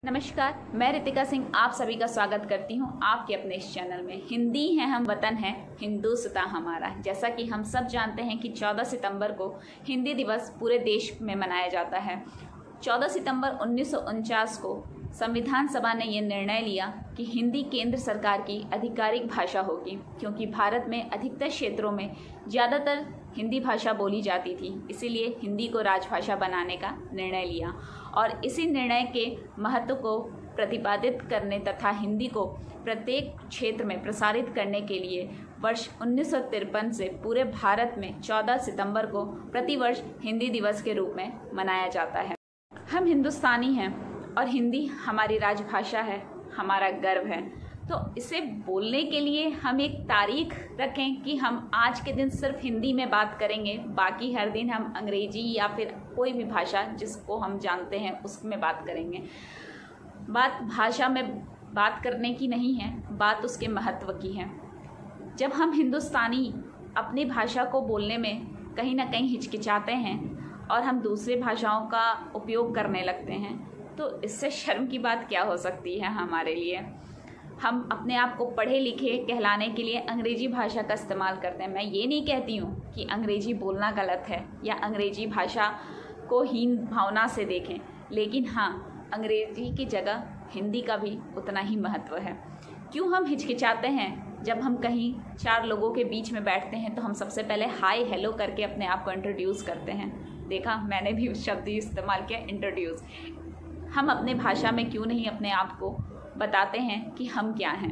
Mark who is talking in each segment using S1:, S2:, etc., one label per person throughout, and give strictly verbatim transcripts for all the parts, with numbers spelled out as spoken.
S1: नमस्कार, मैं रितिका सिंह आप सभी का स्वागत करती हूं आपके अपने इस चैनल में। हिंदी है हम, वतन है हिंदुस्तान हमारा। जैसा कि हम सब जानते हैं कि चौदह सितंबर को हिंदी दिवस पूरे देश में मनाया जाता है। चौदह सितंबर उन्नीस सौ उनचास को संविधान सभा ने यह निर्णय लिया कि हिंदी केंद्र सरकार की आधिकारिक भाषा होगी, क्योंकि भारत में अधिकतर क्षेत्रों में ज़्यादातर हिंदी भाषा बोली जाती थी। इसीलिए हिंदी को राजभाषा बनाने का निर्णय लिया और इसी निर्णय के महत्व को प्रतिपादित करने तथा हिंदी को प्रत्येक क्षेत्र में प्रसारित करने के लिए वर्ष उन्नीस सौ तिरपन से पूरे भारत में चौदह सितंबर को प्रतिवर्ष हिंदी दिवस के रूप में मनाया जाता है। हम हिंदुस्तानी हैं और हिंदी हमारी राजभाषा है, हमारा गर्व है। तो इसे बोलने के लिए हम एक तारीख रखें कि हम आज के दिन सिर्फ हिंदी में बात करेंगे, बाकी हर दिन हम अंग्रेजी या फिर कोई भी भाषा जिसको हम जानते हैं उसमें बात करेंगे। बात भाषा में बात करने की नहीं है, बात उसके महत्व की है। जब हम हिंदुस्तानी अपनी भाषा को बोलने में कहीं ना कहीं हिचकिचाते हैं और हम दूसरी भाषाओं का उपयोग करने लगते हैं, तो इससे शर्म की बात क्या हो सकती है हमारे लिए। हम अपने आप को पढ़े लिखे कहलाने के लिए अंग्रेजी भाषा का इस्तेमाल करते हैं। मैं ये नहीं कहती हूँ कि अंग्रेजी बोलना गलत है या अंग्रेजी भाषा को हीन भावना से देखें, लेकिन हाँ, अंग्रेजी की जगह हिंदी का भी उतना ही महत्व है। क्यों हम हिचकिचाते हैं? जब हम कहीं चार लोगों के बीच में बैठते हैं तो हम सबसे पहले हाय हेलो करके अपने आप को इंट्रोड्यूस करते हैं। देखा, मैंने भी उस शब्द ही इस्तेमाल किया, इंट्रोड्यूस। हम अपने भाषा में क्यों नहीं अपने आप को बताते हैं कि हम क्या हैं।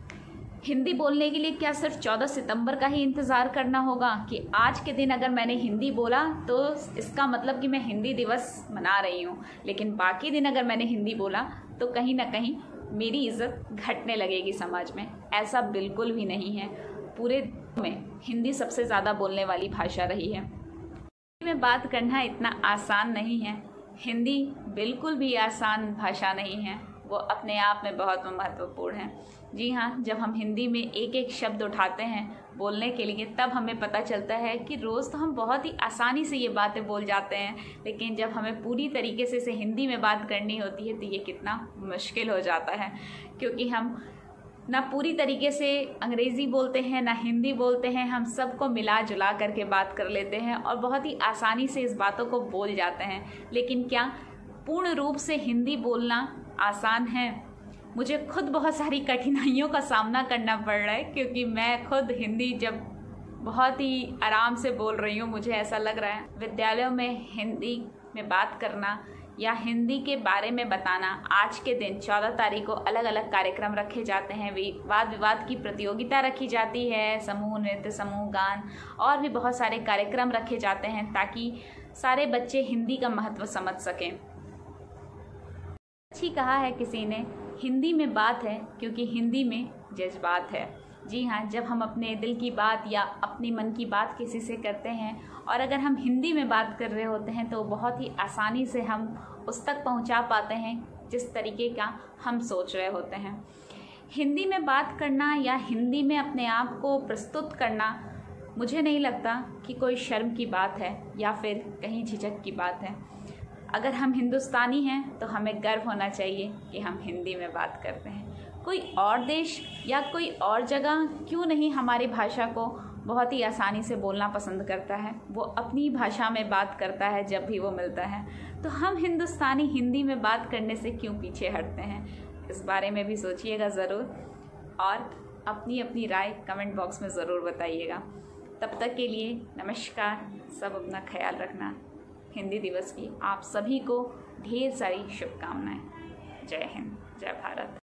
S1: हिंदी बोलने के लिए क्या सिर्फ चौदह सितंबर का ही इंतज़ार करना होगा कि आज के दिन अगर मैंने हिंदी बोला तो इसका मतलब कि मैं हिंदी दिवस मना रही हूँ, लेकिन बाकी दिन अगर मैंने हिंदी बोला तो कहीं ना कहीं मेरी इज़्ज़त घटने लगेगी समाज में? ऐसा बिल्कुल भी नहीं है। पूरे में हिंदी सबसे ज़्यादा बोलने वाली भाषा रही है। हिंदी में बात करना इतना आसान नहीं है। हिंदी बिल्कुल भी आसान भाषा नहीं है, वो अपने आप में बहुत महत्वपूर्ण है। जी हाँ, जब हम हिंदी में एक एक शब्द उठाते हैं बोलने के लिए, तब हमें पता चलता है कि रोज़ तो हम बहुत ही आसानी से ये बातें बोल जाते हैं, लेकिन जब हमें पूरी तरीके से इसे हिंदी में बात करनी होती है तो ये कितना मुश्किल हो जाता है, क्योंकि हम ना पूरी तरीके से अंग्रेज़ी बोलते हैं ना हिंदी बोलते हैं। हम सबको मिला जुला करके बात कर लेते हैं और बहुत ही आसानी से इस बातों को बोल जाते हैं। लेकिन क्या पूर्ण रूप से हिंदी बोलना आसान है? मुझे खुद बहुत सारी कठिनाइयों का सामना करना पड़ रहा है, क्योंकि मैं खुद हिंदी जब बहुत ही आराम से बोल रही हूँ, मुझे ऐसा लग रहा है विद्यालयों में हिंदी में बात करना या हिंदी के बारे में बताना। आज के दिन चौदह तारीख को अलग अलग कार्यक्रम रखे जाते हैं, वाद विवाद की प्रतियोगिता रखी जाती है, समूह नृत्य, समूह गान और भी बहुत सारे कार्यक्रम रखे जाते हैं ताकि सारे बच्चे हिंदी का महत्व समझ सकें। अच्छी कहा है किसी ने, हिंदी में बात है क्योंकि हिंदी में जज्बात है। जी हाँ, जब हम अपने दिल की बात या अपनी मन की बात किसी से करते हैं और अगर हम हिंदी में बात कर रहे होते हैं तो बहुत ही आसानी से हम उस तक पहुंचा पाते हैं जिस तरीके का हम सोच रहे होते हैं। हिंदी में बात करना या हिंदी में अपने आप को प्रस्तुत करना, मुझे नहीं लगता कि कोई शर्म की बात है या फिर कहीं झिझक की बात है। अगर हम हिंदुस्तानी हैं तो हमें गर्व होना चाहिए कि हम हिंदी में बात करते हैं। कोई और देश या कोई और जगह क्यों नहीं हमारी भाषा को बहुत ही आसानी से बोलना पसंद करता है, वो अपनी भाषा में बात करता है जब भी वो मिलता है। तो हम हिंदुस्तानी हिंदी में बात करने से क्यों पीछे हटते हैं? इस बारे में भी सोचिएगा ज़रूर और अपनी अपनी राय कमेंट बॉक्स में ज़रूर बताइएगा। तब तक के लिए नमस्कार। सब अपना ख्याल रखना। हिंदी दिवस की आप सभी को ढेर सारी शुभकामनाएं। जय हिंद, जय भारत।